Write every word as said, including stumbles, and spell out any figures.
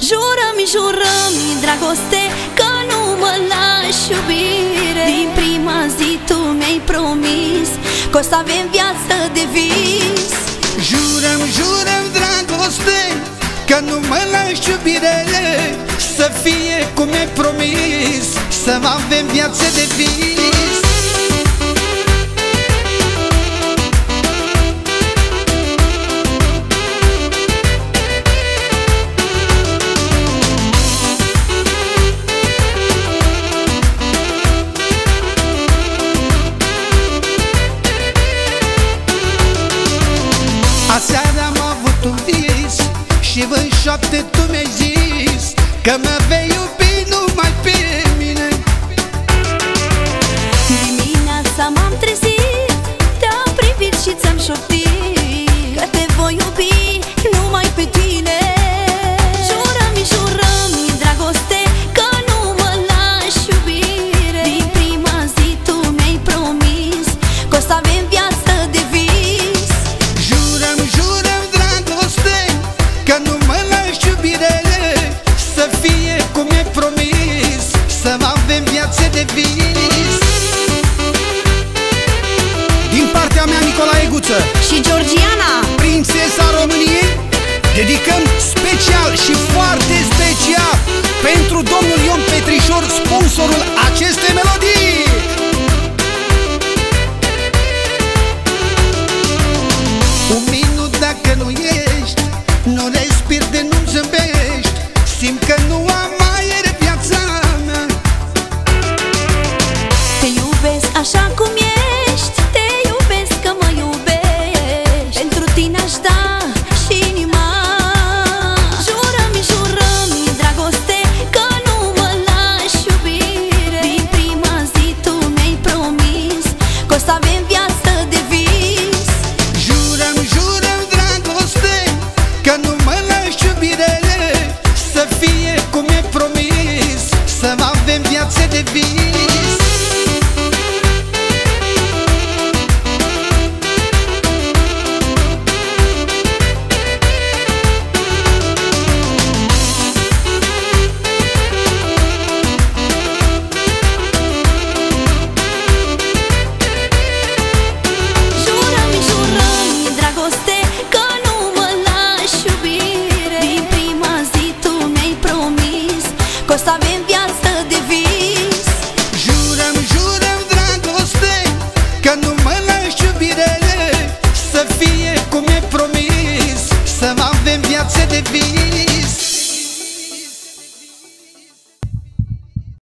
Jurăm-mi, jurăm-mi, dragoste, că nu mă lași, iubire. Din prima zi tu mi-ai promis că o să avem viață de vis. Jurăm, jurăm, dragoste, că nu mă lași, iubire. Să fie cum mi-ai promis, să avem viață de vis. Aseară am avut un vis și în șoapte tu mi-ai zis că mă vei iubi numai pe mine. Dimineața m-am trezit, te-am privit și ți-am șoptit că te voi iubi numai pe tine. Jurăm-mi, jurăm-mi, dragoste, că nu mă lași, iubire. Din prima zi tu mi-ai promis că o să avem viață de vis. Jurăm, jurăm, dragoste, că nu mă lași, iubire. Să fie cum mi-ai promis, să avem viață de vis. Din partea mea, Nicolae Guță și Georgiana, prințesa României, dedicăm special și foarte special pentru domnul Ion Petrișor, sponsorul acestei melodii. Un minut dacă nu ești, nu respiri de nu-mi zâmbești, simt că nu am aer viața mea. te iubesc așa cum ești, te iubesc că mă iubești. Pentru tine aș da și inima. Jurăm-mi, jurăm-mi, dragoste, că nu mă lași, iubire. Din prima zi tu mi-ai promis că o să avem viață de vis. Jurăm, jurăm, dragoste, că nu mă lași, iubire. Să fie cum mi-ai promis, să avem viață de vis. Jurăm-mi, jurăm-mi, dragoste, că nu mă lași, iubire. Din prima zi tu mi-ai promis că o să avem viață de vis. Jurăm, jurăm, dragoste, că nu mă lași, iubire. Să fie cum mi-ai promis, să avem viață de vis.